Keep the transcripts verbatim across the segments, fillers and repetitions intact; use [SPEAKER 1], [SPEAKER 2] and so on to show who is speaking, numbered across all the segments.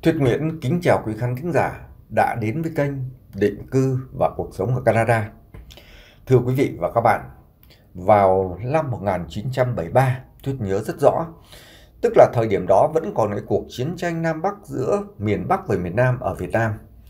[SPEAKER 1] Thuyết Nguyễn kính chào quý khán thính giả đã đến với kênh Định cư và cuộc sống ở Canada. Thưa quý vị và các bạn, vào năm một nghìn chín trăm bảy mươi ba, Thuyết nhớ rất rõ, tức là thời điểm đó vẫn còn cái cuộc chiến tranh Nam Bắc giữa miền Bắc và miền Nam ở Việt Nam.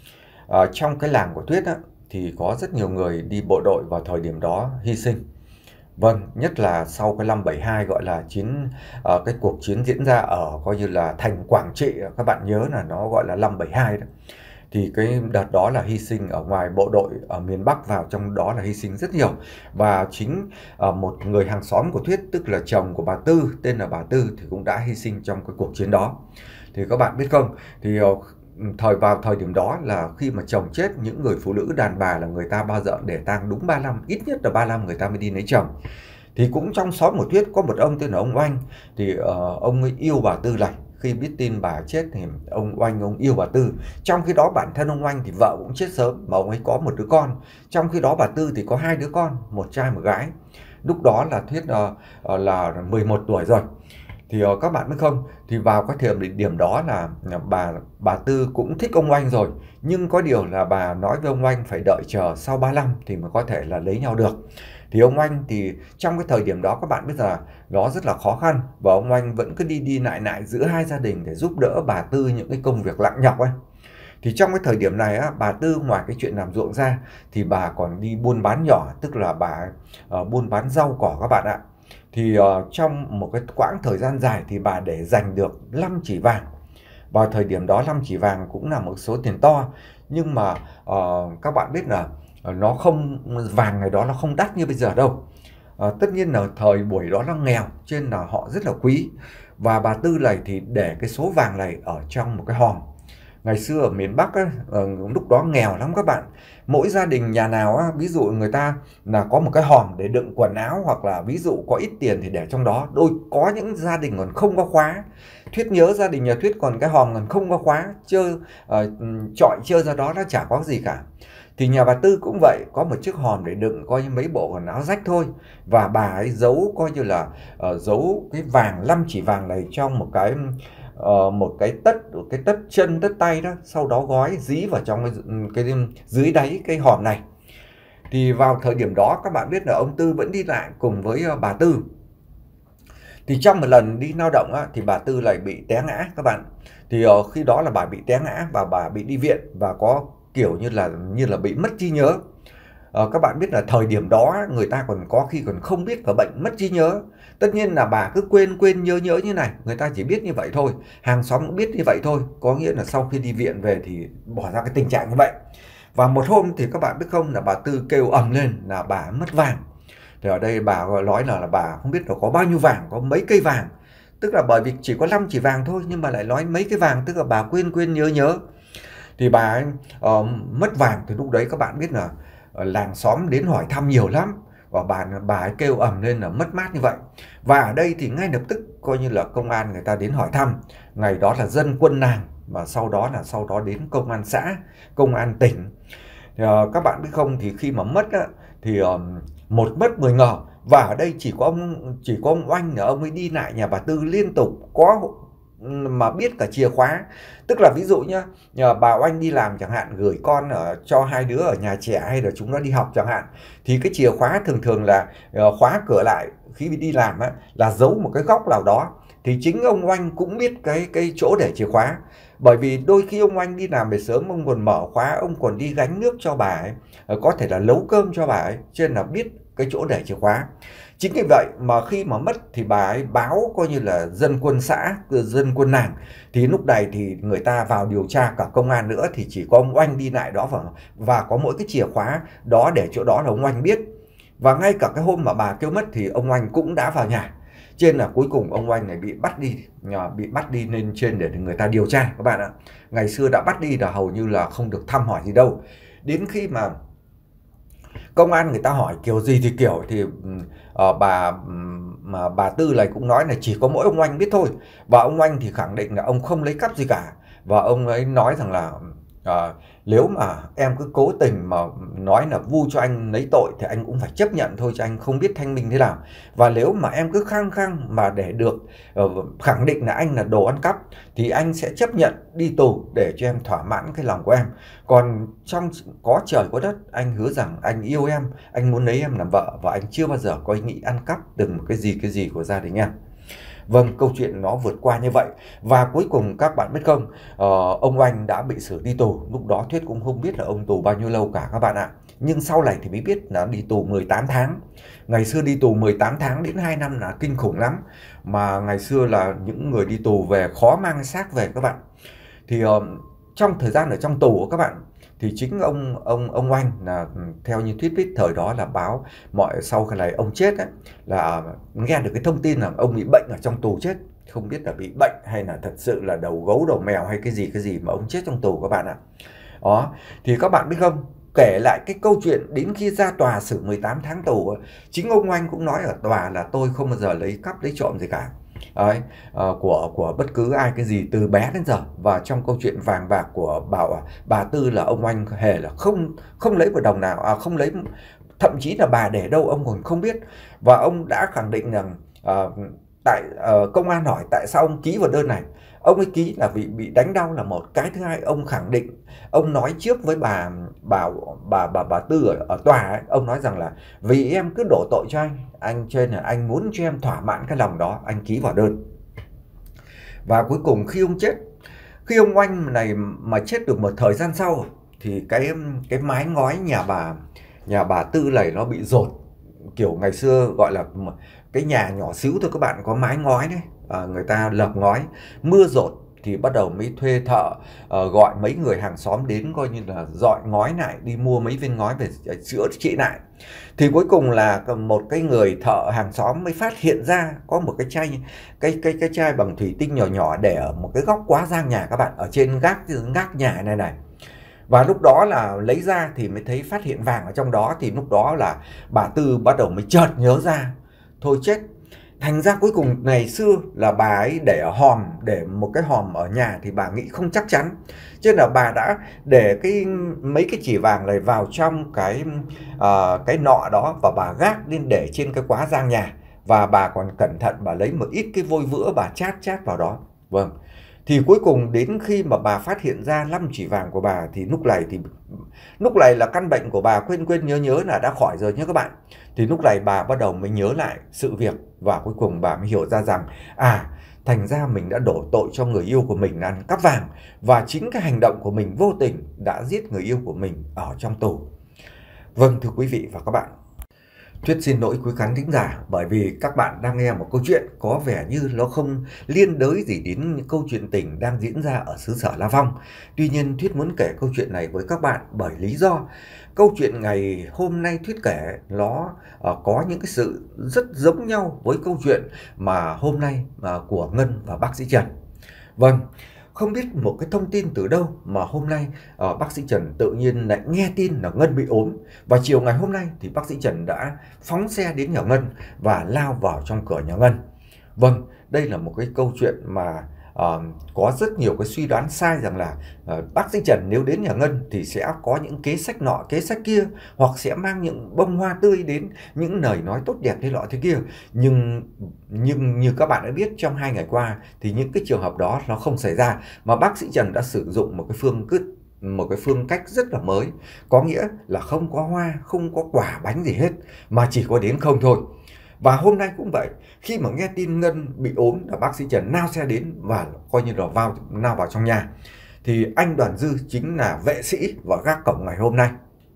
[SPEAKER 1] À, trong cái làng của Thuyết á, thì có rất nhiều người đi bộ đội vào thời điểm đó hy sinh. Vâng, nhất là sau cái năm bảy hai gọi là chiến uh, cái cuộc chiến diễn ra ở coi như là thành Quảng Trị, các bạn nhớ là nó gọi là năm bảy hai đó. Thì cái đợt đó là hy sinh ở ngoài bộ đội ở miền Bắc vào, trong đó là hy sinh rất nhiều. Và chính uh, một người hàng xóm của Thuyết, tức là chồng của bà Tư, tên là bà Tư, thì cũng đã hy sinh trong cái cuộc chiến đó. Thì các bạn biết không, thì uh, thời vào thời điểm đó là khi mà chồng chết, những người phụ nữ đàn bà là người ta bao giờ để tang đúng ba lăm, ít nhất là ba lăm người ta mới đi lấy chồng. Thì cũng trong xóm của Thuyết có một ông tên là ông Oanh, thì uh, ông ấy yêu bà Tư này. Khi biết tin bà chết thì ông Oanh ông yêu bà Tư. Trong khi đó bản thân ông Oanh thì vợ cũng chết sớm, mà ông ấy có một đứa con. Trong khi đó bà Tư thì có hai đứa con, một trai một gái. Lúc đó là Thuyết uh, uh, là mười một tuổi rồi. Thì uh, các bạn biết không, thì vào cái thời điểm đó là bà bà Tư cũng thích ông Oanh rồi, nhưng có điều là bà nói với ông Oanh phải đợi chờ sau ba lăm thì mới có thể là lấy nhau được. Thì ông Oanh thì trong cái thời điểm đó các bạn biết là nó rất là khó khăn, và ông Oanh vẫn cứ đi đi lại lại giữa hai gia đình để giúp đỡ bà Tư những cái công việc nặng nhọc ấy. Thì trong cái thời điểm này á, bà Tư ngoài cái chuyện làm ruộng ra thì bà còn đi buôn bán nhỏ, tức là bà uh, buôn bán rau cỏ các bạn ạ. Thì uh, trong một cái quãng thời gian dài thì bà để dành được năm chỉ vàng. Vào thời điểm đó năm chỉ vàng cũng là một số tiền to, nhưng mà uh, các bạn biết là uh, nó không, vàng ngày đó nó không đắt như bây giờ đâu. Uh, tất nhiên là thời buổi đó nó nghèo, cho nên là họ rất là quý. Và bà Tư này thì để cái số vàng này ở trong một cái hòm. Ngày xưa ở miền Bắc á, lúc đó nghèo lắm các bạn. Mỗi gia đình nhà nào á, ví dụ người ta là có một cái hòm để đựng quần áo, hoặc là ví dụ có ít tiền thì để trong đó. Đôi có những gia đình còn không có khóa. Thuyết nhớ gia đình nhà Thuyết còn cái hòm còn không có khóa, chơi uh, chọi chơi ra đó nó chả có gì cả. Thì nhà bà Tư cũng vậy, có một chiếc hòm để đựng coi như mấy bộ quần áo rách thôi. Và bà ấy giấu coi như là uh, giấu cái vàng, năm chỉ vàng này trong một cái Uh, một cái tất, cái tất chân tất tay đó, sau đó gói dí vào trong cái, cái dưới đáy cái hòm này. Thì vào thời điểm đó các bạn biết là ông Tư vẫn đi lại cùng với uh, bà Tư. Thì trong một lần đi lao động á, thì bà Tư lại bị té ngã các bạn. Thì uh, khi đó là bà bị té ngã và bà bị đi viện, và có kiểu như là như là bị mất trí nhớ. Uh, các bạn biết là thời điểm đó người ta còn có khi còn không biết cả bệnh mất trí nhớ. Tất nhiên là bà cứ quên quên nhớ nhớ như này, người ta chỉ biết như vậy thôi, hàng xóm cũng biết như vậy thôi, có nghĩa là sau khi đi viện về thì bỏ ra cái tình trạng như vậy. Và một hôm thì các bạn biết không, là bà Tư kêu ầm lên là bà mất vàng. Thì ở đây bà nói là, là bà không biết là có bao nhiêu vàng, có mấy cây vàng. Tức là bởi vì chỉ có năm chỉ vàng thôi, nhưng mà lại nói mấy cái vàng, tức là bà quên quên nhớ nhớ. Thì bà ấy, uh, mất vàng, thì lúc đấy các bạn biết là uh, làng xóm đến hỏi thăm nhiều lắm. Và bà, bà ấy kêu ầm lên là mất mát như vậy. Và ở đây thì ngay lập tức coi như là công an người ta đến hỏi thăm. Ngày đó là dân quân làng, và sau đó là sau đó đến công an xã, công an tỉnh. Thì, uh, các bạn biết không, thì khi mà mất á, thì uh, một mất mười ngờ. Và ở đây chỉ có ông chỉ có ông Oanh là ông ấy đi lại nhà bà Tư liên tục, có mà biết cả chìa khóa. Tức là ví dụ nhá, nhờ bà Oanh đi làm chẳng hạn, gửi con ở cho hai đứa ở nhà trẻ hay là chúng nó đi học chẳng hạn, thì cái chìa khóa thường thường là uh, khóa cửa lại khi đi làm á, là giấu một cái góc nào đó. Thì chính ông Oanh cũng biết cái cái chỗ để chìa khóa. Bởi vì đôi khi ông Oanh đi làm về sớm, ông còn mở khóa, ông còn đi gánh nước cho bà ấy, có thể là nấu cơm cho bà ấy, cho nên là biết cái chỗ để chìa khóa. Chính vì vậy mà khi mà mất thì bà ấy báo coi như là dân quân xã, dân quân làng. Thì lúc này thì người ta vào điều tra, cả công an nữa, thì chỉ có ông Oanh đi lại đó, và, và có mỗi cái chìa khóa đó để chỗ đó là ông Oanh biết. Và ngay cả cái hôm mà bà kêu mất thì ông Oanh cũng đã vào nhà. Trên là cuối cùng ông Oanh này bị bắt đi, bị bắt đi lên trên để người ta điều tra các bạn ạ. Ngày xưa đã bắt đi là hầu như là không được thăm hỏi gì đâu. Đến khi mà công an người ta hỏi kiểu gì thì kiểu, thì uh, bà mà bà Tư này cũng nói là chỉ có mỗi ông Oanh biết thôi. Và ông Oanh thì khẳng định là ông không lấy cắp gì cả. Và ông ấy nói rằng là À, nếu mà em cứ cố tình mà nói là vu cho anh lấy tội thì anh cũng phải chấp nhận thôi, chứ anh không biết thanh minh thế nào. Và nếu mà em cứ khăng khăng mà để được uh, khẳng định là anh là đồ ăn cắp thì anh sẽ chấp nhận đi tù để cho em thỏa mãn cái lòng của em. Còn trong có trời có đất, anh hứa rằng anh yêu em, anh muốn lấy em làm vợ, và anh chưa bao giờ có ý nghĩ ăn cắp từng một cái gì cái gì của gia đình em. Vâng, câu chuyện nó vượt qua như vậy. Và cuối cùng các bạn biết không, uh, ông Oanh đã bị xử đi tù. Lúc đó Thuyết cũng không biết là ông tù bao nhiêu lâu cả các bạn ạ. Nhưng sau này thì mới biết là đi tù mười tám tháng. Ngày xưa đi tù mười tám tháng đến hai năm là kinh khủng lắm. Mà ngày xưa là những người đi tù về khó mang xác về các bạn. Thì uh, trong thời gian ở trong tù các bạn, thì chính ông ông ông Oanh là theo như Thuyết biết thời đó là báo mọi sau khi này ông chết ấy, là nghe được cái thông tin là ông bị bệnh ở trong tù chết, không biết là bị bệnh hay là thật sự là đầu gấu đầu mèo hay cái gì cái gì mà ông chết trong tù các bạn ạ. Đó, thì các bạn biết không, kể lại cái câu chuyện đến khi ra tòa xử mười tám tháng tù, chính ông Oanh cũng nói ở tòa là tôi không bao giờ lấy cắp lấy trộm gì cả. Đấy, uh, của của bất cứ ai cái gì từ bé đến giờ. Và trong câu chuyện vàng bạc của bà bà Tư là ông Oanh hề là không không lấy một đồng nào, à, không lấy, thậm chí là bà để đâu ông còn không biết. Và ông đã khẳng định rằng uh, tại uh, công an hỏi tại sao ông ký vào đơn này, ông ấy ký là vì bị đánh đau là một cái. Thứ hai, ông khẳng định, ông nói trước với bà bà bà bà bà Tư ở, ở tòa ấy, ông nói rằng là vì em cứ đổ tội cho anh, anh trên là anh muốn cho em thỏa mãn cái lòng đó, anh ký vào đơn. Và cuối cùng khi ông chết, khi ông Oanh này mà chết được một thời gian sau, thì cái cái mái ngói nhà bà nhà bà Tư này nó bị dột, kiểu ngày xưa gọi là cái nhà nhỏ xíu thôi các bạn, có mái ngói đấy, à, người ta lợp ngói, mưa dột thì bắt đầu mới thuê thợ, uh, gọi mấy người hàng xóm đến coi như là dọi ngói lại, đi mua mấy viên ngói về chữa trị lại. Thì cuối cùng là một cái người thợ hàng xóm mới phát hiện ra có một cái chai cái cái cái chai bằng thủy tinh nhỏ nhỏ để ở một cái góc quá giang nhà các bạn, ở trên gác gác nhà này này. Và lúc đó là lấy ra thì mới thấy phát hiện vàng ở trong đó. Thì lúc đó là bà Tư bắt đầu mới chợt nhớ ra, thôi chết. Thành ra cuối cùng ngày xưa là bà ấy để ở hòm, để một cái hòm ở nhà thì bà nghĩ không chắc chắn, cho nên là bà đã để cái mấy cái chỉ vàng này vào trong cái uh, cái nọ đó, và bà gác lên để trên cái quá giang nhà. Và bà còn cẩn thận bà lấy một ít cái vôi vữa bà chát chát vào đó. Vâng. Thì cuối cùng đến khi mà bà phát hiện ra năm chỉ vàng của bà thì lúc này thì lúc này là căn bệnh của bà quên quên nhớ nhớ là đã khỏi rồi nhé các bạn. Thì lúc này bà bắt đầu mới nhớ lại sự việc, và cuối cùng bà mới hiểu ra rằng à, thành ra mình đã đổ tội cho người yêu của mình là ăn cắp vàng, và chính cái hành động của mình vô tình đã giết người yêu của mình ở trong tù. Vâng, thưa quý vị và các bạn, Thuyết xin lỗi quý khán thính giả bởi vì các bạn đang nghe một câu chuyện có vẻ như nó không liên đới gì đến những câu chuyện tình đang diễn ra ở xứ sở La Vong. Tuy nhiên Thuyết muốn kể câu chuyện này với các bạn bởi lý do câu chuyện ngày hôm nay Thuyết kể nó uh, có những cái sự rất giống nhau với câu chuyện mà hôm nay uh, của Ngân và bác sĩ Trần. Vâng. Không biết một cái thông tin từ đâu mà hôm nay uh, bác sĩ Trần tự nhiên lại nghe tin là Ngân bị ốm. Và chiều ngày hôm nay thì bác sĩ Trần đã phóng xe đến nhà Ngân và lao vào trong cửa nhà Ngân. Vâng, đây là một cái câu chuyện mà uh, có rất nhiều cái suy đoán sai rằng là uh, bác sĩ Trần nếu đến nhà Ngân thì sẽ có những kế sách nọ kế sách kia, hoặc sẽ mang những bông hoa tươi đến, những lời nói tốt đẹp thế nọ thế kia. Nhưng nhưng như các bạn đã biết, trong hai ngày qua thì những cái trường hợp đó nó không xảy ra, mà bác sĩ Trần đã sử dụng một cái phương cứ một cái phương cách rất là mới, có nghĩa là không có hoa, không có quả bánh gì hết, mà chỉ có đến không thôi. Và hôm nay cũng vậy, khi mà nghe tin Ngân bị ốm là bác sĩ Trần nao xe đến và coi như là vào nào vào trong nhà. Thì anh Đoàn Dư chính là vệ sĩ và gác cổng ngày hôm nay.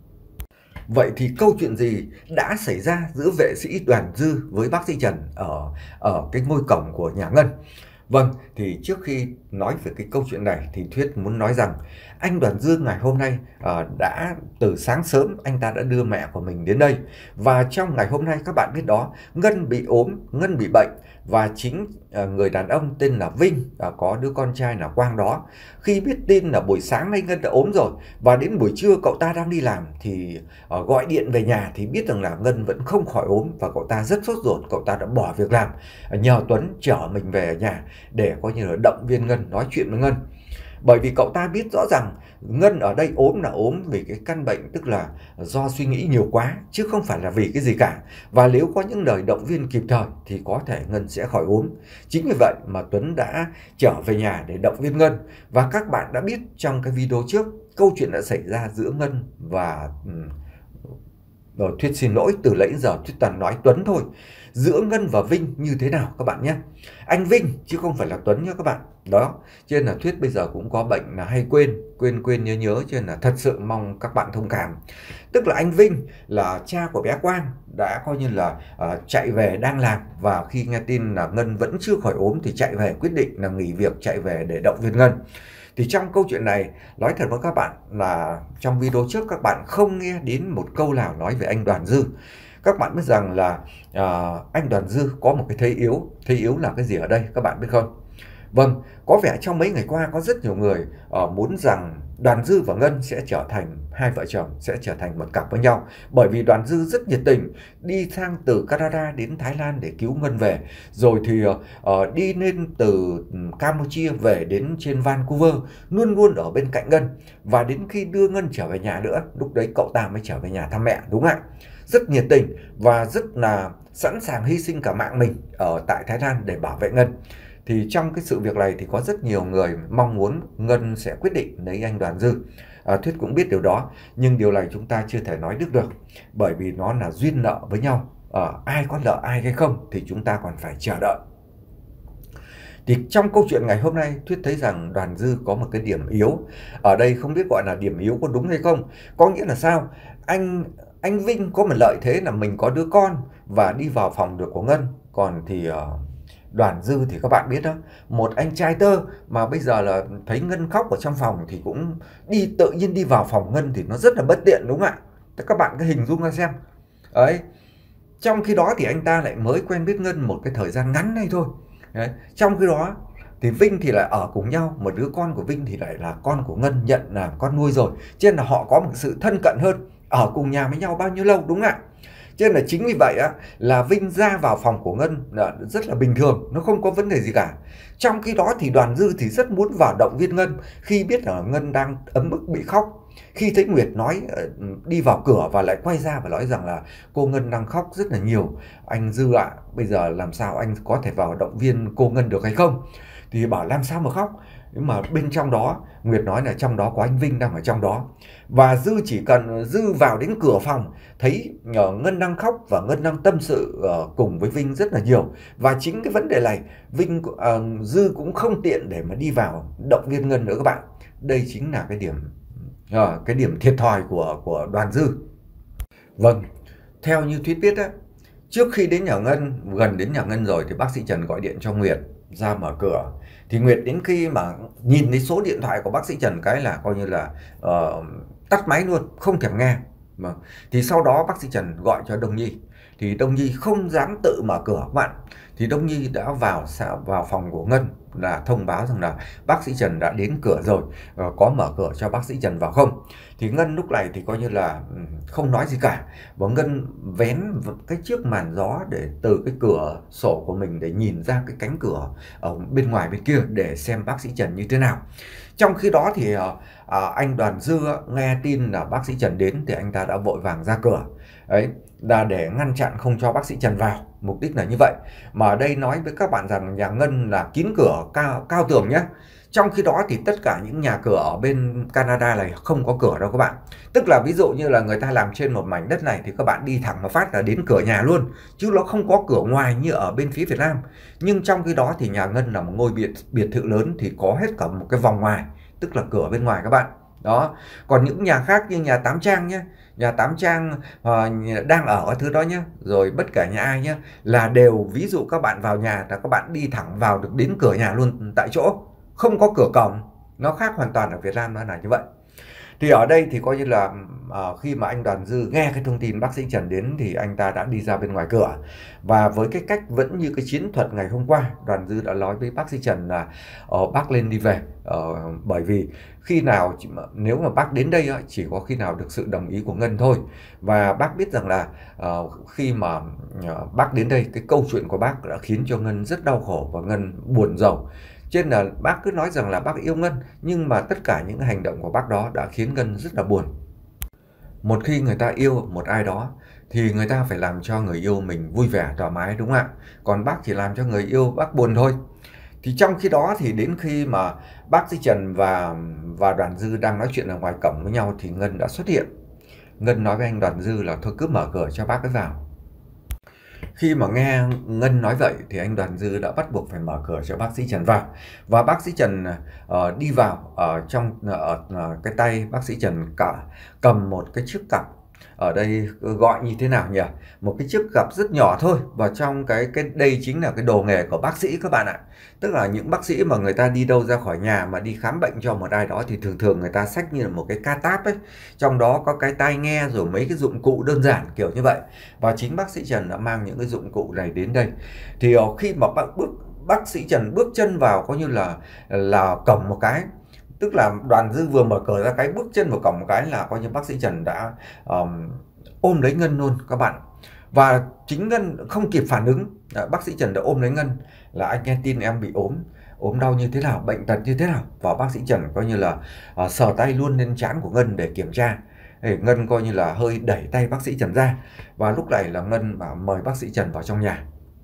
[SPEAKER 1] Vậy thì câu chuyện gì đã xảy ra giữa vệ sĩ Đoàn Dư với bác sĩ Trần ở ở cái ngôi cổng của nhà Ngân? Vâng, thì trước khi nói về cái câu chuyện này thì Thuyết muốn nói rằng anh Đoàn Dư ngày hôm nay uh, đã từ sáng sớm anh ta đã đưa mẹ của mình đến đây. Và trong ngày hôm nay các bạn biết đó, Ngân bị ốm, Ngân bị bệnh, và chính uh, người đàn ông tên là Vinh, uh, có đứa con trai là Quang đó. Khi biết tin là buổi sáng nay Ngân đã ốm rồi, và đến buổi trưa cậu ta đang đi làm thì uh, gọi điện về nhà thì biết rằng là Ngân vẫn không khỏi ốm, và cậu ta rất sốt ruột, cậu ta đã bỏ việc làm, uh, nhờ Tuấn chở mình về nhà để coi như là động viên Ngân, nói chuyện với Ngân. Bởi vì cậu ta biết rõ rằng Ngân ở đây ốm là ốm vì cái căn bệnh, tức là do suy nghĩ nhiều quá, chứ không phải là vì cái gì cả. Và nếu có những lời động viên kịp thời thì có thể Ngân sẽ khỏi ốm. Chính vì vậy mà Tuấn đã trở về nhà để động viên Ngân. Và các bạn đã biết trong cái video trước, câu chuyện đã xảy ra giữa Ngân và... Rồi Thuyết xin lỗi, từ nãy giờ Thuyết toàn nói Tuấn thôi. Giữa Ngân và Vinh như thế nào các bạn nhé. Anh Vinh chứ không phải là Tuấn nhé các bạn. Đó, cho nên là Thuyết bây giờ cũng có bệnh là hay quên, quên quên nhớ nhớ, cho nên là thật sự mong các bạn thông cảm. Tức là anh Vinh là cha của bé Quang đã coi như là uh, chạy về đang làm, và khi nghe tin là Ngân vẫn chưa khỏi ốm thì chạy về, quyết định là nghỉ việc chạy về để động viên Ngân. Thì trong câu chuyện này, nói thật với các bạn là trong video trước các bạn không nghe đến một câu nào nói về anh Đoàn Dư. Các bạn biết rằng là uh, anh Đoàn Dư có một cái thế yếu. Thế yếu là cái gì ở đây các bạn biết không? Vâng, có vẻ trong mấy ngày qua có rất nhiều người uh, muốn rằng Đoàn Dư và Ngân sẽ trở thành hai vợ chồng, sẽ trở thành một cặp với nhau. Bởi vì Đoàn Dư rất nhiệt tình, đi sang từ Canada đến Thái Lan để cứu Ngân về. Rồi thì uh, đi lên từ Campuchia về đến trên Vancouver, luôn luôn ở bên cạnh Ngân. Và đến khi đưa Ngân trở về nhà nữa, lúc đấy cậu ta mới trở về nhà thăm mẹ, đúng không ạ? Rất nhiệt tình và rất là sẵn sàng hy sinh cả mạng mình ở tại Thái Lan để bảo vệ Ngân. Thì trong cái sự việc này thì có rất nhiều người mong muốn Ngân sẽ quyết định lấy anh Đoàn Dư. À, Thuyết cũng biết điều đó, nhưng điều này chúng ta chưa thể nói được được, bởi vì nó là duyên nợ với nhau. À, ai có nợ ai hay không thì chúng ta còn phải chờ đợi. Thì trong câu chuyện ngày hôm nay, Thuyết thấy rằng Đoàn Dư có một cái điểm yếu. Ở đây không biết gọi là điểm yếu có đúng hay không. Có nghĩa là sao? Anh anh Vinh có một lợi thế là mình có đứa con và đi vào phòng được của Ngân. Còn thì... Uh, Đoàn Dư thì các bạn biết đó, một anh trai tơ mà bây giờ là thấy Ngân khóc ở trong phòng thì cũng đi tự nhiên đi vào phòng Ngân thì nó rất là bất tiện, đúng không ạ? Các bạn cứ hình dung ra xem. Đấy. Trong khi đó thì anh ta lại mới quen biết Ngân một cái thời gian ngắn này thôi. Đấy. Trong khi đó thì Vinh thì lại ở cùng nhau, một đứa con của Vinh thì lại là con của Ngân, nhận là con nuôi rồi. Cho nên là họ có một sự thân cận hơn, ở cùng nhà với nhau bao nhiêu lâu, đúng không ạ? Cho nên là chính vì vậy á, là Vinh ra vào phòng của Ngân là rất là bình thường, nó không có vấn đề gì cả. Trong khi đó thì Đoàn Dư thì rất muốn vào động viên Ngân khi biết là Ngân đang ấm ức bị khóc. Khi thấy Nguyệt nói đi vào cửa và lại quay ra và nói rằng là cô Ngân đang khóc rất là nhiều. Anh Dư ạ, à, bây giờ làm sao anh có thể vào động viên cô Ngân được hay không? Thì bảo làm sao mà khóc. Nhưng mà bên trong đó, Nguyệt nói là trong đó có anh Vinh đang ở trong đó. Và Dư chỉ cần Dư vào đến cửa phòng, thấy Ngân đang khóc và Ngân đang tâm sự cùng với Vinh rất là nhiều. Và chính cái vấn đề này, Vinh uh, Dư cũng không tiện để mà đi vào động viên Ngân nữa các bạn. Đây chính là cái điểm uh, cái điểm thiệt thòi của, của Đoàn Dư. Vâng, theo như Thuyết biết á, trước khi đến nhà Ngân, gần đến nhà Ngân rồi thì bác sĩ Trần gọi điện cho Nguyệt ra mở cửa. Thì Nguyệt đến khi mà nhìn thấy số điện thoại của bác sĩ Trần cái là coi như là uh, tắt máy luôn, không thèm nghe. Mà thì sau đó bác sĩ Trần gọi cho Đông Nhi, thì Đông Nhi không dám tự mở cửa các bạn. Thì Đông Nhi đã vào vào phòng của Ngân là thông báo rằng là bác sĩ Trần đã đến cửa rồi, có mở cửa cho bác sĩ Trần vào không. Thì Ngân lúc này thì coi như là không nói gì cả, và Ngân vén cái chiếc màn gió để từ cái cửa sổ của mình để nhìn ra cái cánh cửa ở bên ngoài bên kia để xem bác sĩ Trần như thế nào. Trong khi đó thì à, anh Đoàn Dư nghe tin là bác sĩ Trần đến thì anh ta đã vội vàng ra cửa. Đấy, là để ngăn chặn không cho bác sĩ Trần vào, mục đích là như vậy. Mà ở đây nói với các bạn rằng nhà Ngân là kín cửa cao, cao tường nhé. Trong khi đó thì tất cả những nhà cửa ở bên Canada này không có cửa đâu các bạn. Tức là ví dụ như là người ta làm trên một mảnh đất này thì các bạn đi thẳng một phát là đến cửa nhà luôn, chứ nó không có cửa ngoài như ở bên phía Việt Nam. Nhưng trong khi đó thì nhà Ngân là một ngôi biệt, biệt thự lớn thì có hết cả một cái vòng ngoài, tức là cửa bên ngoài các bạn. Đó. Còn những nhà khác như nhà Tám Trang nhé, nhà Tám Trang uh, đang ở cái thứ đó nhé, rồi bất kể nhà ai nhé, là đều ví dụ các bạn vào nhà là các bạn đi thẳng vào được đến cửa nhà luôn tại chỗ, không có cửa cổng. Nó khác hoàn toàn ở Việt Nam nó là như vậy. Thì ở đây thì coi như là uh, khi mà anh Đoàn Dư nghe cái thông tin bác sĩ Trần đến thì anh ta đã đi ra bên ngoài cửa. Và với cái cách vẫn như cái chiến thuật ngày hôm qua, Đoàn Dư đã nói với bác sĩ Trần là uh, bác lên đi về. Uh, bởi vì khi nào nếu mà bác đến đây chỉ có khi nào được sự đồng ý của Ngân thôi. Và bác biết rằng là uh, khi mà uh, bác đến đây, cái câu chuyện của bác đã khiến cho Ngân rất đau khổ và Ngân buồn rầu. Cho nên là bác cứ nói rằng là bác yêu Ngân, nhưng mà tất cả những hành động của bác đó đã khiến Ngân rất là buồn. Một khi người ta yêu một ai đó thì người ta phải làm cho người yêu mình vui vẻ, thoải mái, đúng không ạ? Còn bác chỉ làm cho người yêu bác buồn thôi. Thì trong khi đó thì đến khi mà bác sĩ Trần và và Đoàn Dư đang nói chuyện ở ngoài cổng với nhau thì Ngân đã xuất hiện. Ngân nói với anh Đoàn Dư là thôi cứ mở cửa cho bác ấy vào. Khi mà nghe Ngân nói vậy thì anh Đoàn Dư đã bắt buộc phải mở cửa cho bác sĩ Trần vào. Và bác sĩ Trần uh, đi vào, ở uh, trong uh, uh, cái tay bác sĩ Trần cả cầm một cái chiếc cặp. Ở đây gọi như thế nào nhỉ? Một cái chiếc cặp rất nhỏ thôi. Và trong cái cái đây chính là cái đồ nghề của bác sĩ các bạn ạ. Tức là những bác sĩ mà người ta đi đâu ra khỏi nhà mà đi khám bệnh cho một ai đó thì thường thường người ta xách như là một cái ca táp ấy. Trong đó có cái tai nghe rồi mấy cái dụng cụ đơn giản kiểu như vậy. Và chính bác sĩ Trần đã mang những cái dụng cụ này đến đây. Thì khi mà bác bước bác sĩ Trần bước chân vào coi như là là cổng một cái, tức là Đoàn Dư vừa mở cửa ra cái bước chân vào cổng một cái là coi như bác sĩ Trần đã um, ôm lấy Ngân luôn các bạn. Và chính Ngân không kịp phản ứng, bác sĩ Trần đã ôm lấy Ngân là anh nghe tin em bị ốm, ốm đau như thế nào, bệnh tật như thế nào. Và bác sĩ Trần coi như là uh, sờ tay luôn lên trán của Ngân để kiểm tra. Để Ngân coi như là hơi đẩy tay bác sĩ Trần ra. Và lúc này là Ngân bảo mời bác sĩ Trần vào trong nhà.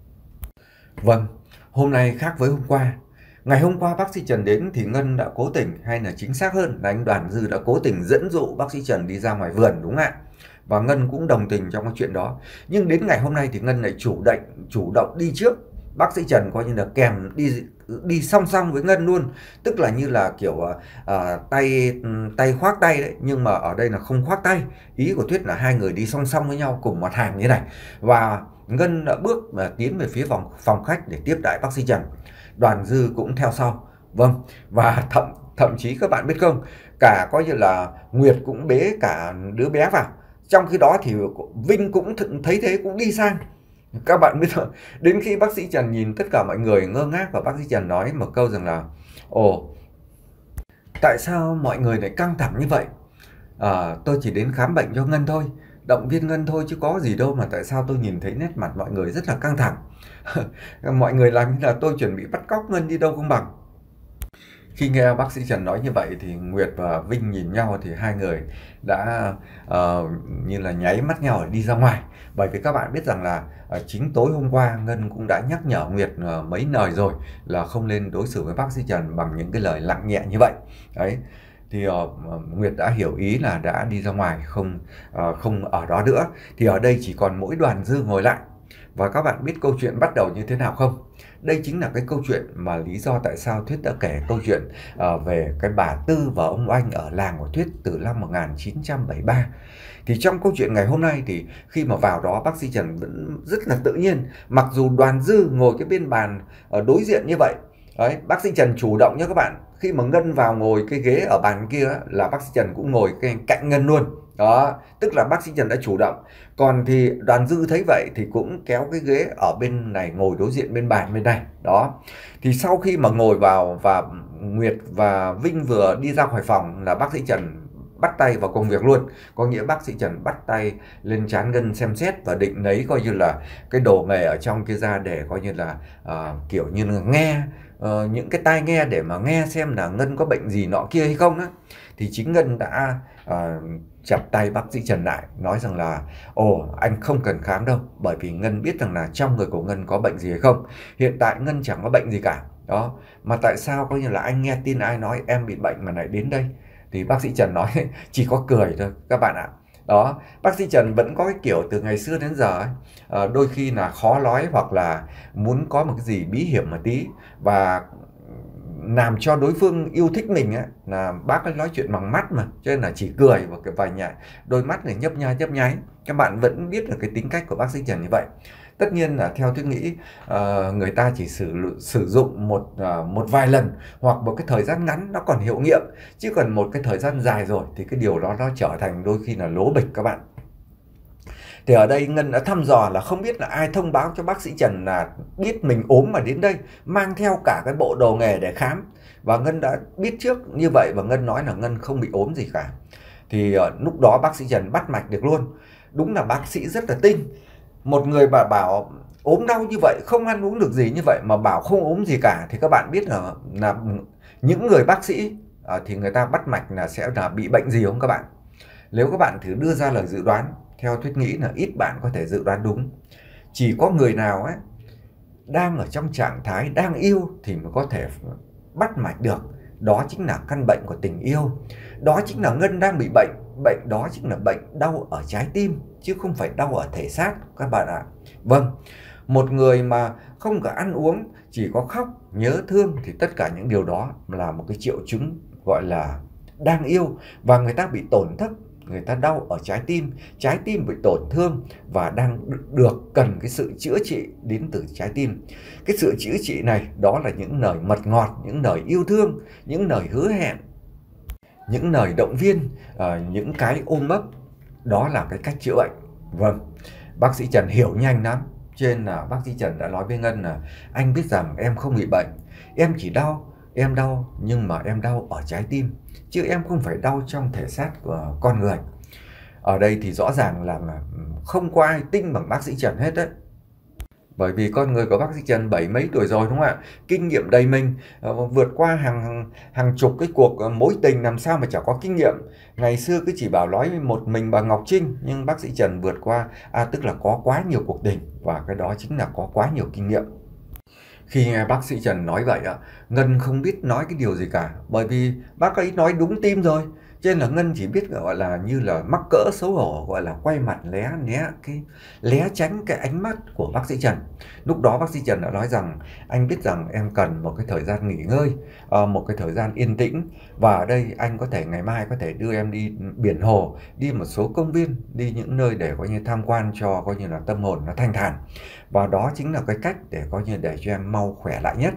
[SPEAKER 1] Vâng, hôm nay khác với hôm qua. Ngày hôm qua bác sĩ Trần đến thì Ngân đã cố tình, hay là chính xác hơn là anh Đoàn Dư đã cố tình dẫn dụ bác sĩ Trần đi ra ngoài vườn, đúng không ạ? Và Ngân cũng đồng tình trong cái chuyện đó. Nhưng đến ngày hôm nay thì Ngân lại chủ động chủ động đi trước. Bác sĩ Trần coi như là kèm đi đi song song với Ngân luôn, tức là như là kiểu uh, tay tay khoác tay đấy, nhưng mà ở đây là không khoác tay. Ý của thuyết là hai người đi song song với nhau cùng một hàng như này. Và Ngân đã bước và tiến về phía phòng phòng khách để tiếp đãi bác sĩ Trần. Đoàn Dư cũng theo sau. Vâng, và thậm thậm chí các bạn biết không, cả coi như là Nguyệt cũng bế cả đứa bé vào. Trong khi đó thì Vinh cũng thấy thế cũng đi sang. Các bạn biết không, đến khi bác sĩ Trần nhìn tất cả mọi người ngơ ngác và bác sĩ Trần nói một câu rằng là: ồ, tại sao mọi người lại căng thẳng như vậy? À, tôi chỉ đến khám bệnh cho Ngân thôi, động viên Ngân thôi chứ có gì đâu mà tại sao tôi nhìn thấy nét mặt mọi người rất là căng thẳng. Mọi người làm như là tôi chuẩn bị bắt cóc Ngân đi đâu không bằng. Khi nghe bác sĩ Trần nói như vậy thì Nguyệt và Vinh nhìn nhau thì hai người đã uh, như là nháy mắt nhau để đi ra ngoài. Bởi vì các bạn biết rằng là uh, chính tối hôm qua Ngân cũng đã nhắc nhở Nguyệt uh, mấy lời rồi là không nên đối xử với bác sĩ Trần bằng những cái lời lặng nhẹ như vậy. Đấy. Thì uh, Nguyệt đã hiểu ý là đã đi ra ngoài, không uh, không ở đó nữa. Thì ở đây chỉ còn mỗi Đoàn Dư ngồi lại. Và các bạn biết câu chuyện bắt đầu như thế nào không? Đây chính là cái câu chuyện mà lý do tại sao Thuyết đã kể câu chuyện uh, về cái bà Tư và ông Oanh ở làng của Thuyết từ năm một nghìn chín trăm bảy mươi ba. Thì trong câu chuyện ngày hôm nay thì khi mà vào đó bác sĩ Trần vẫn rất là tự nhiên. Mặc dù Đoàn Dư ngồi cái bên bàn uh, đối diện như vậy, đấy, bác sĩ Trần chủ động nhé các bạn. Khi mà Ngân vào ngồi cái ghế ở bàn kia là bác sĩ Trần cũng ngồi cái cạnh Ngân luôn. Đó, tức là bác sĩ Trần đã chủ động. Còn thì Đoàn Dư thấy vậy thì cũng kéo cái ghế ở bên này ngồi đối diện bên bàn bên này. Đó. Thì sau khi mà ngồi vào và Nguyệt và Vinh vừa đi ra khỏi phòng là bác sĩ Trần bắt tay vào công việc luôn. Có nghĩa bác sĩ Trần bắt tay lên trán Ngân xem xét và định lấy coi như là cái đồ nghề ở trong kia ra để coi như là uh, kiểu như là nghe uh, những cái tai nghe để mà nghe xem là Ngân có bệnh gì nọ kia hay không đó. Thì chính Ngân đã uh, chặt tay bác sĩ Trần lại, nói rằng là ồ, anh không cần khám đâu, bởi vì Ngân biết rằng là trong người của Ngân có bệnh gì hay không. Hiện tại Ngân chẳng có bệnh gì cả. Đó, mà tại sao coi như là anh nghe tin ai nói em bị bệnh mà lại đến đây? Thì bác sĩ Trần nói chỉ có cười thôi các bạn ạ. Đó, bác sĩ Trần vẫn có cái kiểu từ ngày xưa đến giờ ấy, à, đôi khi là khó nói hoặc là muốn có một cái gì bí hiểm một tí và làm cho đối phương yêu thích mình ấy, là bác ấy nói chuyện bằng mắt mà, cho nên là chỉ cười và cái vài nhảy đôi mắt này nhấp nháy nhấp nháy. Các bạn vẫn biết là cái tính cách của bác sĩ Trần như vậy. Tất nhiên là theo tôi nghĩ uh, người ta chỉ sử sử dụng một uh, một vài lần hoặc một cái thời gian ngắn nó còn hiệu nghiệm, chứ còn một cái thời gian dài rồi thì cái điều đó nó trở thành đôi khi là lố bịch các bạn. Thì ở đây Ngân đã thăm dò là không biết là ai thông báo cho bác sĩ Trần là biết mình ốm mà đến đây, mang theo cả cái bộ đồ nghề để khám. Và Ngân đã biết trước như vậy và Ngân nói là Ngân không bị ốm gì cả. Thì uh, lúc đó bác sĩ Trần bắt mạch được luôn. Đúng là bác sĩ rất là tinh. Một người mà bảo ốm đau như vậy, không ăn uống được gì như vậy mà bảo không ốm gì cả, thì các bạn biết là, là những người bác sĩ à, thì người ta bắt mạch là sẽ là bị bệnh gì không các bạn? Nếu các bạn thử đưa ra lời dự đoán, theo thuyết nghĩ là ít bạn có thể dự đoán đúng. Chỉ có người nào ấy đang ở trong trạng thái đang yêu thì mới có thể bắt mạch được. Đó chính là căn bệnh của tình yêu. Đó chính là Ngân đang bị bệnh. Bệnh đó chính là bệnh đau ở trái tim, chứ không phải đau ở thể xác các bạn ạ. Vâng, một người mà không cả ăn uống, chỉ có khóc, nhớ thương thì tất cả những điều đó là một cái triệu chứng gọi là đang yêu, và người ta bị tổn thất, người ta đau ở trái tim, trái tim bị tổn thương và đang được cần cái sự chữa trị đến từ trái tim. Cái sự chữa trị này đó là những lời mật ngọt, những lời yêu thương, những lời hứa hẹn, những lời động viên, uh, những cái ôm ấp. Đó là cái cách chữa bệnh. Vâng, bác sĩ Trần hiểu nhanh lắm, cho nên là bác sĩ Trần đã nói với Ngân là anh biết rằng em không bị bệnh, em chỉ đau, em đau nhưng mà em đau ở trái tim, chứ em không phải đau trong thể xác của con người. Ở đây thì rõ ràng là không có ai tinh bằng bác sĩ Trần hết đấy. Bởi vì con người của bác sĩ Trần bảy mấy tuổi rồi, đúng không ạ? Kinh nghiệm đầy mình, vượt qua hàng hàng chục cái cuộc mối tình, làm sao mà chả có kinh nghiệm. Ngày xưa cứ chỉ bảo nói một mình bà Ngọc Trinh, nhưng bác sĩ Trần vượt qua, à, tức là có quá nhiều cuộc tình, và cái đó chính là có quá nhiều kinh nghiệm. Khi nghe bác sĩ Trần nói vậy ạ, Ngân không biết nói cái điều gì cả, bởi vì bác ấy nói đúng tim rồi. Cho nên là Ngân chỉ biết gọi là như là mắc cỡ xấu hổ, gọi là quay mặt lé né cái lé tránh cái ánh mắt của bác sĩ Trần. Lúc đó bác sĩ Trần đã nói rằng anh biết rằng em cần một cái thời gian nghỉ ngơi, một cái thời gian yên tĩnh, và ở đây anh có thể ngày mai có thể đưa em đi biển hồ, đi một số công viên, đi những nơi để coi như tham quan cho coi như là tâm hồn nó thanh thản, và đó chính là cái cách để coi như để cho em mau khỏe lại nhất.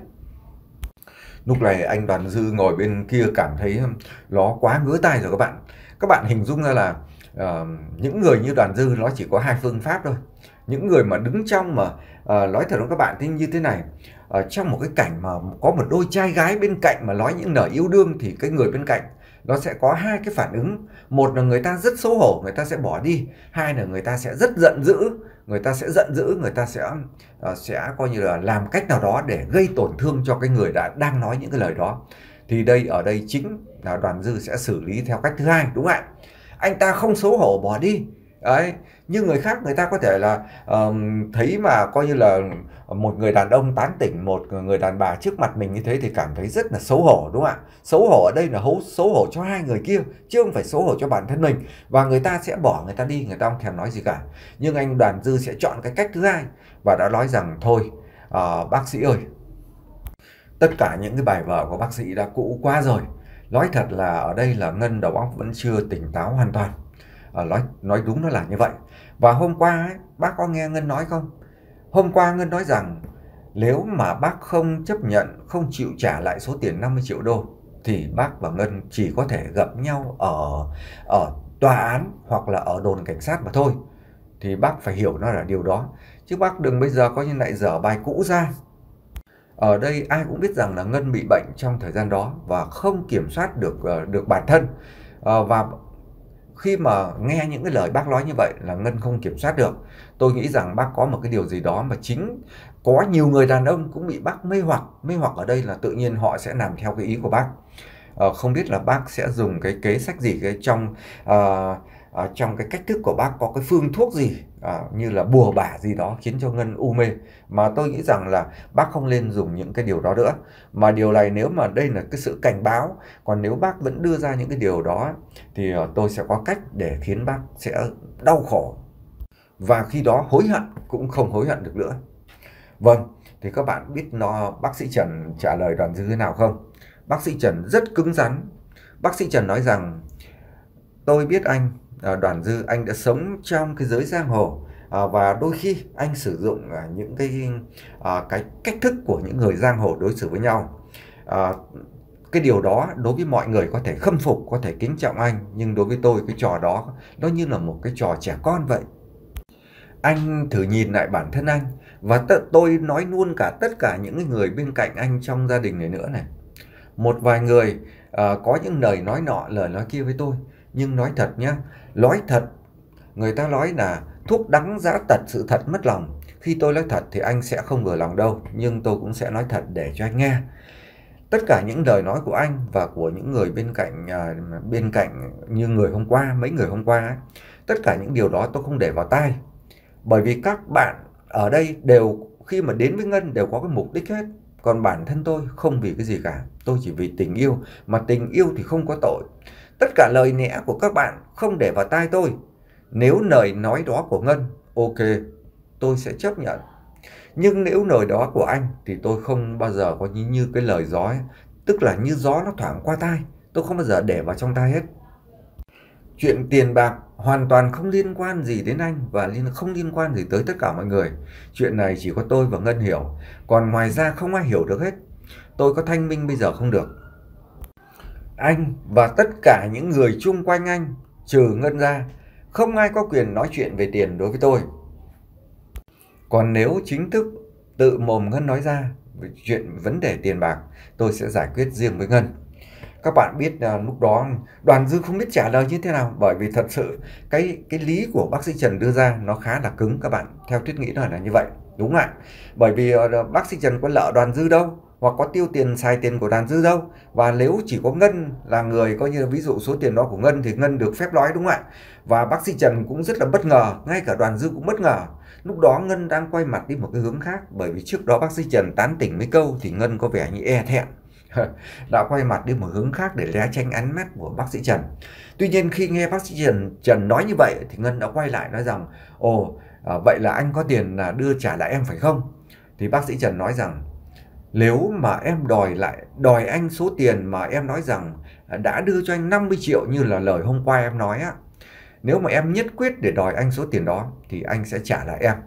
[SPEAKER 1] Lúc này anh Đoàn Dư ngồi bên kia cảm thấy nó quá ngứa tai rồi các bạn. Các bạn hình dung ra là uh, những người như Đoàn Dư nó chỉ có hai phương pháp thôi. Những người mà đứng trong mà uh, nói thật với các bạn thế như thế này, uh, trong một cái cảnh mà có một đôi trai gái bên cạnh mà nói những lời yêu đương, thì cái người bên cạnh nó sẽ có hai cái phản ứng. Một là người ta rất xấu hổ, người ta sẽ bỏ đi. Hai là người ta sẽ rất giận dữ, người ta sẽ giận dữ, người ta sẽ uh, sẽ coi như là làm cách nào đó để gây tổn thương cho cái người đã đang nói những cái lời đó. Thì đây ở đây chính là Đoàn Dư sẽ xử lý theo cách thứ hai, đúng không ạ? Anh ta không xấu hổ bỏ đi. Đấy, như người khác người ta có thể là uh, thấy mà coi như là một người đàn ông tán tỉnh một người đàn bà trước mặt mình như thế thì cảm thấy rất là xấu hổ, đúng không ạ? Xấu hổ ở đây là hấu xấu hổ cho hai người kia, chứ không phải xấu hổ cho bản thân mình, và người ta sẽ bỏ người ta đi, người ta không thèm nói gì cả. Nhưng anh Đoàn Dư sẽ chọn cái cách thứ hai và đã nói rằng thôi uh, bác sĩ ơi, tất cả những cái bài vở của bác sĩ đã cũ quá rồi. Nói thật là ở đây là Ngân đầu óc vẫn chưa tỉnh táo hoàn toàn. À, nói nói đúng nó là như vậy. Và hôm qua ấy, bác có nghe Ngân nói không? Hôm qua Ngân nói rằng nếu mà bác không chấp nhận, không chịu trả lại số tiền năm mươi triệu đô thì bác và Ngân chỉ có thể gặp nhau ở ở tòa án hoặc là ở đồn cảnh sát mà thôi. Thì bác phải hiểu nó là điều đó, chứ bác đừng bây giờ có như lại dở bài cũ ra. Ở đây ai cũng biết rằng là Ngân bị bệnh trong thời gian đó và không kiểm soát được được bản thân, à, và khi mà nghe những cái lời bác nói như vậy là Ngân không kiểm soát được. Tôi nghĩ rằng bác có một cái điều gì đó mà chính có nhiều người đàn ông cũng bị bác mê hoặc. Mê hoặc ở đây là tự nhiên họ sẽ làm theo cái ý của bác. À, không biết là bác sẽ dùng cái kế sách gì cái trong à, à, trong cái cách thức của bác, có cái phương thuốc gì à, như là bùa bả gì đó khiến cho Ngân u mê. Mà tôi nghĩ rằng là bác không nên dùng những cái điều đó nữa. Mà điều này nếu mà đây là cái sự cảnh báo, còn nếu bác vẫn đưa ra những cái điều đó thì tôi sẽ có cách để khiến bác sẽ đau khổ, và khi đó hối hận cũng không hối hận được nữa. Vâng, thì các bạn biết nó bác sĩ Trần trả lời Đoàn Dư thế nào không? Bác sĩ Trần rất cứng rắn. Bác sĩ Trần nói rằng tôi biết anh Đoàn Dư, anh đã sống trong cái giới giang hồ, à, và đôi khi anh sử dụng à, những cái à, cái cách thức của những người giang hồ đối xử với nhau. À, cái điều đó đối với mọi người có thể khâm phục, có thể kính trọng anh, nhưng đối với tôi cái trò đó nó như là một cái trò trẻ con vậy. Anh thử nhìn lại bản thân anh, và tôi nói luôn cả tất cả những người bên cạnh anh trong gia đình này nữa này. Một vài người à, có những lời nói nọ lời nói kia với tôi, nhưng nói thật nhá, nói thật, người ta nói là thuốc đắng giá tật, sự thật mất lòng. Khi tôi nói thật thì anh sẽ không vừa lòng đâu, nhưng tôi cũng sẽ nói thật để cho anh nghe. Tất cả những lời nói của anh và của những người bên cạnh à, bên cạnh như người hôm qua, mấy người hôm qua ấy, tất cả những điều đó tôi không để vào tai. Bởi vì các bạn ở đây đều khi mà đến với Ngân đều có cái mục đích hết. Còn bản thân tôi không vì cái gì cả, tôi chỉ vì tình yêu, mà tình yêu thì không có tội. Tất cả lời lẽ của các bạn không để vào tai tôi. Nếu lời nói đó của Ngân, ok, tôi sẽ chấp nhận. Nhưng nếu lời đó của anh thì tôi không bao giờ có như, như cái lời gió ấy. Tức là như gió nó thoảng qua tai, tôi không bao giờ để vào trong tai hết. Chuyện tiền bạc hoàn toàn không liên quan gì đến anh và không liên quan gì tới tất cả mọi người. Chuyện này chỉ có tôi và Ngân hiểu, còn ngoài ra không ai hiểu được hết. Tôi có thanh minh bây giờ không được. Anh và tất cả những người chung quanh anh, trừ Ngân ra, không ai có quyền nói chuyện về tiền đối với tôi. Còn nếu chính thức tự mồm Ngân nói ra về chuyện vấn đề tiền bạc, tôi sẽ giải quyết riêng với Ngân. Các bạn biết là lúc đó Đoàn Dư không biết trả lời như thế nào, bởi vì thật sự cái cái lý của bác sĩ Trần đưa ra nó khá là cứng các bạn. Theo Tuyết nghĩ là như vậy, đúng không ạ? Bởi vì uh, bác sĩ Trần có nợ Đoàn Dư đâu, hoặc có tiêu tiền xài tiền của Đoàn Dư đâu. Và nếu chỉ có Ngân là người coi như là ví dụ số tiền đó của Ngân thì Ngân được phép nói, đúng không ạ? Và bác sĩ Trần cũng rất là bất ngờ, ngay cả Đoàn Dư cũng bất ngờ. Lúc đó Ngân đang quay mặt đi một cái hướng khác, bởi vì trước đó bác sĩ Trần tán tỉnh mấy câu thì Ngân có vẻ như e thẹn, đã quay mặt đi một hướng khác để né tránh ánh mắt của bác sĩ Trần. Tuy nhiên khi nghe bác sĩ Trần, Trần nói như vậy thì Ngân đã quay lại nói rằng: ồ, à, vậy là anh có tiền là đưa trả lại em phải không? Thì bác sĩ Trần nói rằng: nếu mà em đòi lại đòi anh số tiền mà em nói rằng đã đưa cho anh năm mươi triệu như là lời hôm qua em nói á, nếu mà em nhất quyết để đòi anh số tiền đó thì anh sẽ trả lại em.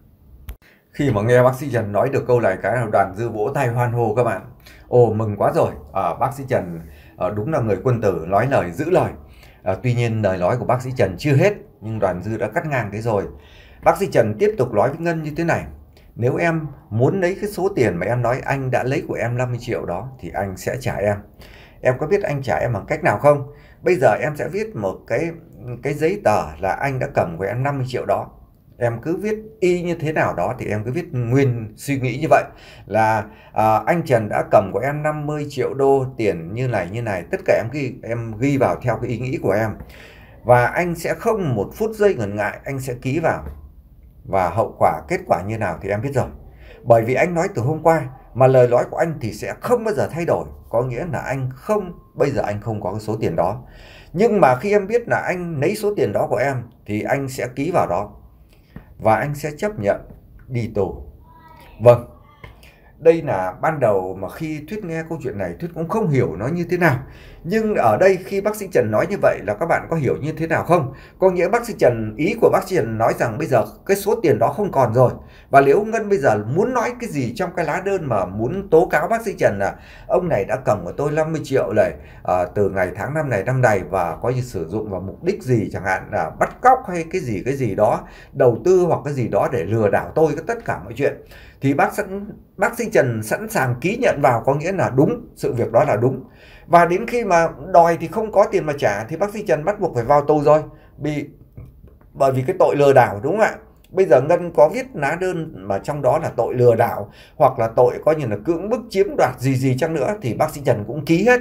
[SPEAKER 1] Khi mà nghe bác sĩ Trần nói được câu này, cái là Đoàn Dư vỗ tay hoan hô các bạn. Ồ, mừng quá rồi, à, bác sĩ Trần à, đúng là người quân tử, nói lời giữ lời. À, tuy nhiên lời nói của bác sĩ Trần chưa hết, nhưng Đoàn Dư đã cắt ngang thế rồi. Bác sĩ Trần tiếp tục nói với Ngân như thế này: nếu em muốn lấy cái số tiền mà em nói anh đã lấy của em năm mươi triệu đó thì anh sẽ trả em. Em có biết anh trả em bằng cách nào không? Bây giờ em sẽ viết một cái cái giấy tờ là anh đã cầm của em năm mươi triệu đó. Em cứ viết y như thế nào đó thì em cứ viết nguyên suy nghĩ như vậy là à, anh Trần đã cầm của em năm mươi triệu đô tiền như này như này, tất cả em ghi em ghi vào theo cái ý nghĩ của em, và anh sẽ không một phút giây ngần ngại, anh sẽ ký vào, và hậu quả kết quả như nào thì em biết rồi. Bởi vì anh nói từ hôm qua mà lời nói của anh thì sẽ không bao giờ thay đổi, có nghĩa là anh không bây giờ anh không có cái số tiền đó, nhưng mà khi em biết là anh lấy số tiền đó của em thì anh sẽ ký vào đó và anh sẽ chấp nhận đi tù. Vâng, đây là ban đầu mà khi Thuyết nghe câu chuyện này, Thuyết cũng không hiểu nó như thế nào. Nhưng ở đây khi bác sĩ Trần nói như vậy là các bạn có hiểu như thế nào không? Có nghĩa bác sĩ Trần, ý của bác sĩ Trần nói rằng bây giờ cái số tiền đó không còn rồi. Và nếu Ngân bây giờ muốn nói cái gì trong cái lá đơn mà muốn tố cáo bác sĩ Trần là ông này đã cầm của tôi năm mươi triệu này à, từ ngày tháng năm này năm này và có như sử dụng vào mục đích gì, chẳng hạn là bắt cóc hay cái gì cái gì đó, đầu tư hoặc cái gì đó để lừa đảo tôi, cái tất cả mọi chuyện, thì bác sẵn, bác sĩ Trần sẵn sàng ký nhận vào, có nghĩa là đúng, sự việc đó là đúng. Và đến khi mà đòi thì không có tiền mà trả thì bác sĩ Trần bắt buộc phải vào tù rồi, bị bởi vì cái tội lừa đảo, đúng không ạ? Bây giờ Ngân có viết lá đơn mà trong đó là tội lừa đảo hoặc là tội coi như là cưỡng bức chiếm đoạt gì gì chăng nữa thì bác sĩ Trần cũng ký hết.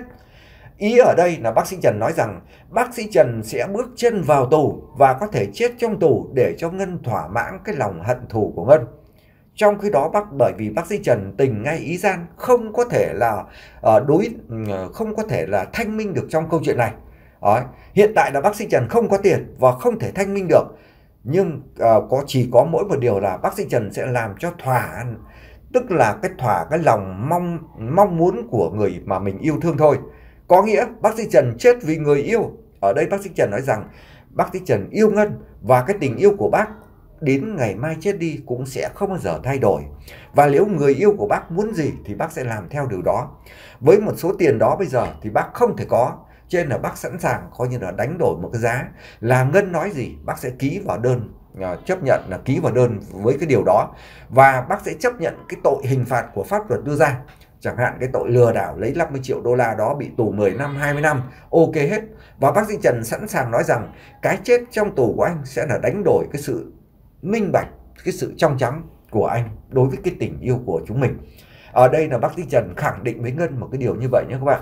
[SPEAKER 1] Ý ở đây là bác sĩ Trần nói rằng bác sĩ Trần sẽ bước chân vào tù và có thể chết trong tù để cho Ngân thỏa mãn cái lòng hận thù của Ngân. Trong khi đó bác bởi vì bác sĩ Trần tình ngay ý gian, không có thể là uh, đối không có thể là thanh minh được trong câu chuyện này. Đấy. Hiện tại là bác sĩ Trần không có tiền và không thể thanh minh được, nhưng uh, có chỉ có mỗi một điều là bác sĩ Trần sẽ làm cho thỏa, tức là cái thỏa cái lòng mong mong muốn của người mà mình yêu thương thôi. Có nghĩa bác sĩ Trần chết vì người yêu. Ở đây bác sĩ Trần nói rằng bác sĩ Trần yêu Ngân và cái tình yêu của bác đến ngày mai chết đi cũng sẽ không bao giờ thay đổi. Và nếu người yêu của bác muốn gì thì bác sẽ làm theo điều đó. Với một số tiền đó bây giờ thì bác không thể có, cho nên là bác sẵn sàng coi như là đánh đổi một cái giá là Ngân nói gì bác sẽ ký vào đơn, chấp nhận là ký vào đơn với cái điều đó, và bác sẽ chấp nhận cái tội hình phạt của pháp luật đưa ra. Chẳng hạn cái tội lừa đảo lấy năm mươi triệu đô la đó bị tù mười năm, hai mươi năm, ok hết. Và bác sĩ Trần sẵn sàng nói rằng cái chết trong tù của anh sẽ là đánh đổi cái sự minh bạch cái sự trong trắng của anh đối với cái tình yêu của chúng mình. Ở đây là bác sĩ Trần khẳng định với Ngân một cái điều như vậy nhé các bạn.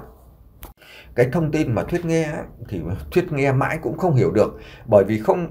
[SPEAKER 1] Cái thông tin mà Thuyết nghe thì Thuyết nghe mãi cũng không hiểu được, bởi vì không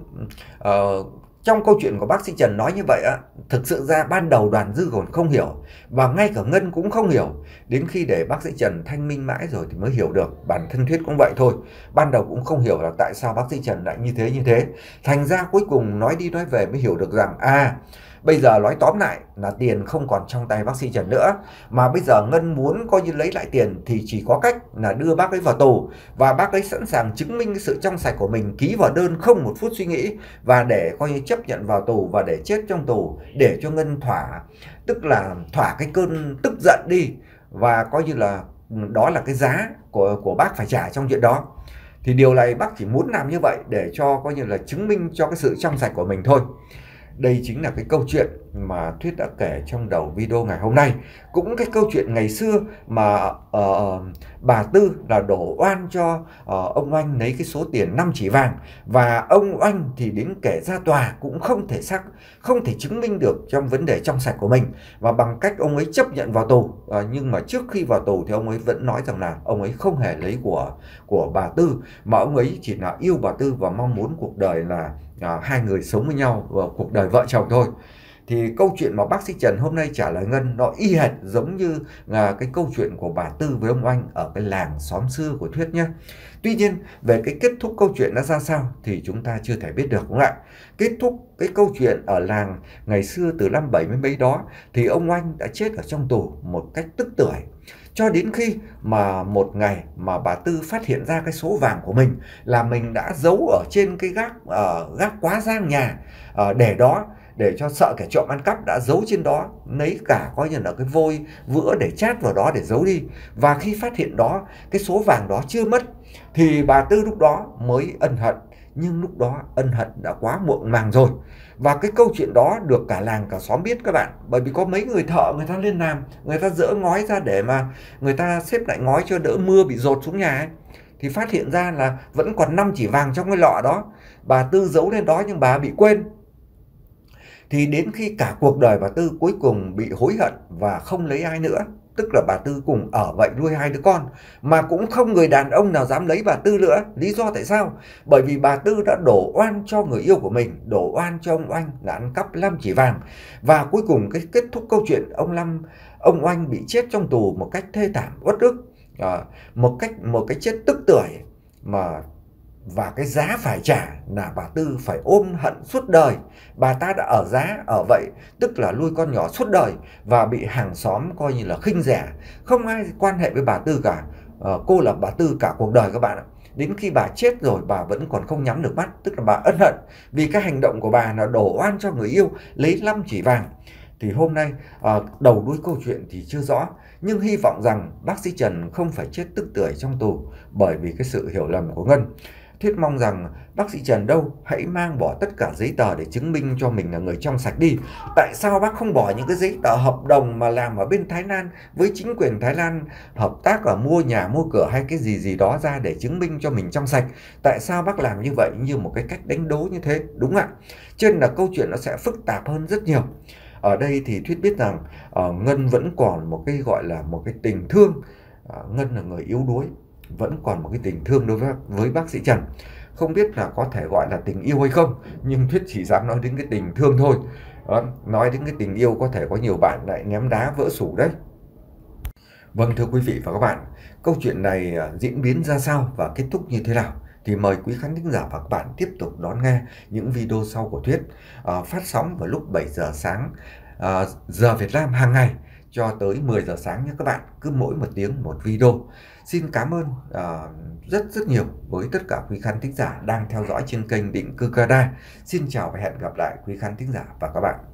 [SPEAKER 1] uh, trong câu chuyện của bác sĩ Trần nói như vậy á, thực sự ra ban đầu Đoàn Dư còn không hiểu, và ngay cả Ngân cũng không hiểu. Đến khi để bác sĩ Trần thanh minh mãi rồi thì mới hiểu được. Bản thân Thuyết cũng vậy thôi, ban đầu cũng không hiểu là tại sao bác sĩ Trần lại như thế như thế. Thành ra cuối cùng nói đi nói về mới hiểu được rằng à, bây giờ nói tóm lại là tiền không còn trong tay bác sĩ Trần nữa, mà bây giờ Ngân muốn coi như lấy lại tiền thì chỉ có cách là đưa bác ấy vào tù, và bác ấy sẵn sàng chứng minh cái sự trong sạch của mình, ký vào đơn không một phút suy nghĩ, và để coi như chấp nhận vào tù và để chết trong tù, để cho Ngân thỏa, tức là thỏa cái cơn tức giận đi, và coi như là đó là cái giá của của bác phải trả trong chuyện đó. Thì điều này bác chỉ muốn làm như vậy để cho coi như là chứng minh cho cái sự trong sạch của mình thôi. Đây chính là cái câu chuyện mà Thuyết đã kể trong đầu video ngày hôm nay. Cũng cái câu chuyện ngày xưa mà uh, bà Tư là đổ oan cho uh, ông Oanh lấy cái số tiền năm chỉ vàng, và ông Oanh thì đến kể ra tòa cũng không thể xác không thể chứng minh được trong vấn đề trong sạch của mình, và bằng cách ông ấy chấp nhận vào tù. Uh, nhưng mà trước khi vào tù thì ông ấy vẫn nói rằng là ông ấy không hề lấy của của bà Tư, mà ông ấy chỉ là yêu bà Tư và mong muốn cuộc đời là À, hai người sống với nhau và cuộc đời vợ chồng thôi. Thì câu chuyện mà bác sĩ Trần hôm nay trả lời Ngân nó y hệt giống như là cái câu chuyện của bà Tư với ông Oanh ở cái làng xóm xưa của Thuyết nhé. Tuy nhiên về cái kết thúc câu chuyện nó ra sao thì chúng ta chưa thể biết được, đúng không ạ? Kết thúc cái câu chuyện ở làng ngày xưa từ năm bảy mươi mấy đó thì ông Oanh đã chết ở trong tù một cách tức tưởi, cho đến khi mà một ngày mà bà Tư phát hiện ra cái số vàng của mình là mình đã giấu ở trên cái gác uh, gác quá giang nhà, uh, để đó để cho sợ kẻ trộm ăn cắp, đã giấu trên đó, lấy cả coi như là cái vôi vữa để chát vào đó để giấu đi. Và khi phát hiện đó cái số vàng đó chưa mất thì bà Tư lúc đó mới ân hận, nhưng lúc đó ân hận đã quá muộn màng rồi. Và cái câu chuyện đó được cả làng cả xóm biết các bạn, bởi vì có mấy người thợ người ta lên làm, người ta dỡ ngói ra để mà người ta xếp lại ngói cho đỡ mưa bị dột xuống nhà ấy, thì phát hiện ra là vẫn còn năm chỉ vàng trong cái lọ đó. Bà Tư giấu lên đó nhưng bà bị quên. Thì đến khi cả cuộc đời bà Tư cuối cùng bị hối hận và không lấy ai nữa, tức là bà Tư cùng ở vậy nuôi hai đứa con, mà cũng không người đàn ông nào dám lấy bà Tư nữa. Lý do tại sao? Bởi vì bà Tư đã đổ oan cho người yêu của mình, đổ oan cho ông Oanh là ăn cắp năm chỉ vàng. Và cuối cùng cái kết thúc câu chuyện, ông Lâm, ông Oanh bị chết trong tù một cách thê thảm uất ức, à, một cách một cái chết tức tưởi, mà và cái giá phải trả là bà Tư phải ôm hận suốt đời. Bà ta đã ở giá ở vậy, tức là nuôi con nhỏ suốt đời, và bị hàng xóm coi như là khinh rẻ. Không ai quan hệ với bà Tư cả. à, Cô là bà Tư cả cuộc đời các bạn ạ. Đến khi bà chết rồi bà vẫn còn không nhắm được mắt, tức là bà ân hận vì cái hành động của bà là đổ oan cho người yêu lấy năm chỉ vàng. Thì hôm nay à, đầu đuôi câu chuyện thì chưa rõ, nhưng hy vọng rằng bác sĩ Trần không phải chết tức tưởi trong tù bởi vì cái sự hiểu lầm của Ngân. Thuyết mong rằng bác sĩ Trần đâu hãy mang bỏ tất cả giấy tờ để chứng minh cho mình là người trong sạch đi. Tại sao bác không bỏ những cái giấy tờ hợp đồng mà làm ở bên Thái Lan với chính quyền Thái Lan, hợp tác ở mua nhà mua cửa hay cái gì gì đó ra để chứng minh cho mình trong sạch? Tại sao bác làm như vậy như một cái cách đánh đố như thế, đúng ạ? Cho nên là câu chuyện nó sẽ phức tạp hơn rất nhiều. Ở đây thì Thuyết biết rằng uh, Ngân vẫn còn một cái gọi là một cái tình thương. uh, Ngân là người yếu đuối, vẫn còn một cái tình thương đối với, với bác sĩ Trần. Không biết là có thể gọi là tình yêu hay không, nhưng Thuyết chỉ dám nói đến cái tình thương thôi. Đó, nói đến cái tình yêu có thể có nhiều bạn lại ném đá vỡ sủ đấy. Vâng, thưa quý vị và các bạn, câu chuyện này diễn biến ra sao và kết thúc như thế nào thì mời quý khán thính giả và các bạn tiếp tục đón nghe những video sau của Thuyết, à, phát sóng vào lúc bảy giờ sáng à, giờ Việt Nam hàng ngày cho tới mười giờ sáng nhé các bạn, cứ mỗi một tiếng một video. Xin cảm ơn uh, rất rất nhiều với tất cả quý khán thính giả đang theo dõi trên kênh Định Cư Canada. Xin chào và hẹn gặp lại quý khán thính giả và các bạn.